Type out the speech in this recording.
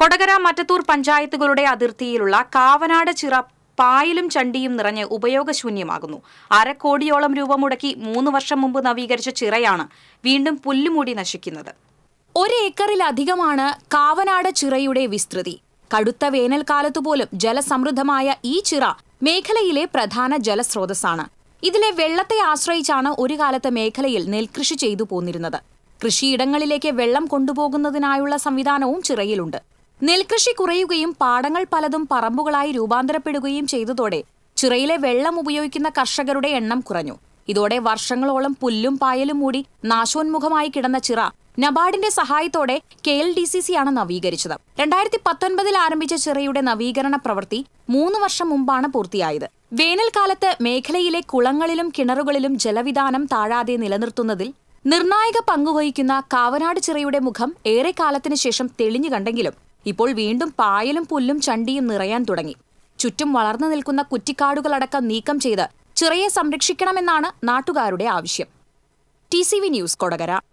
കൊടകര മറ്റത്തൂർ പഞ്ചായത്തുകളുടെ അതിർത്തിയിലുള്ള കാവനാട് ചിറ പായലും ചണ്ടിയും നിറഞ്ഞ് ഉപയോഗശൂന്യമാകുന്നു. 1/2 കോടിയോളം രൂപ മുടക്കി 3 വർഷം മുമ്പ് നവീകരിച്ച ചിറയാണ് വീണ്ടും പുല്ലുമൂടി നശിക്കുന്നത്. 1 ഏക്കറിലധികമാണ് കാവനാട് ചിറയുടെ വിസ്തൃതി. കടുത്ത വേനൽക്കാലത്തുപോലും ജലസമൃദ്ധമായ ഈ ചിറ മേഖലയിലെ പ്രധാന ജലസ്രോതസ്സാണ്. ഇതിലെ വെള്ളത്തെ ആശ്രയിച്ചാണ് ഒരു കാലത്ത് മേഖലയിൽ നെൽകൃഷി ചെയ്തു പോന്നിരുന്നത്. കൃഷിയിടങ്ങളിലേക്ക് വെള്ളം കൊണ്ടുപോകുന്നതിനായുള്ള സംവിധാനവും ചിറയിലുണ്ട്. നെൽകൃഷി കുറയുകയും പാടങ്ങൾ പലതും പറമ്പുകളായി രൂപാന്തരപ്പെടുകയും ചെയ്തതോടെ ചിറയിലെ വെള്ളം ഉപയോഗിക്കുന്ന കർഷകരുടെ എണ്ണം കുറഞ്ഞു. ഇതോടെ വർഷങ്ങളോളം പുല്ലും പായലും മൂടി നാശോന്മുഖമായി കിടന്ന ചിറ നബാർഡിന്റെ സഹായത്തോടെ KLDCC നവീകരിച്ചത്. 2019 ആരംഭിച്ച ചിറയുടെ നവീകരണ പ്രവൃത്തി 3 വർഷം മുമ്പാണ് പൂർത്തിയായത്. വേനൽക്കാലത്ത് മേഖലയിലെ കുളങ്ങളിലും കിണറുകളിലും ജലവിധാനം താഴാതെ നിലനിർത്തുന്നതിൽ നിർണായക പങ്കുവഹിക്കുന്ന കാവനാട് ചിറയുടെ മുഖം ഏറെക്കാലത്തിന് ശേഷം തെളിഞ്ഞു കണ്ടെങ്കിലും ഇപ്പോൾ വീണ്ടും പായലും പുല്ലും ചണ്ടിയും നിറയാൻ തുടങ്ങി. ചുറ്റും വളർന്നു നിൽക്കുന്ന കുറ്റിക്കാടുകളടക്കം നീക്കം ചെയ്ത് ചിറയെ സംരക്ഷിക്കണമെന്നാണ് നാട്ടുകാരുടെ ആവശ്യം. TCV news, Kodakara.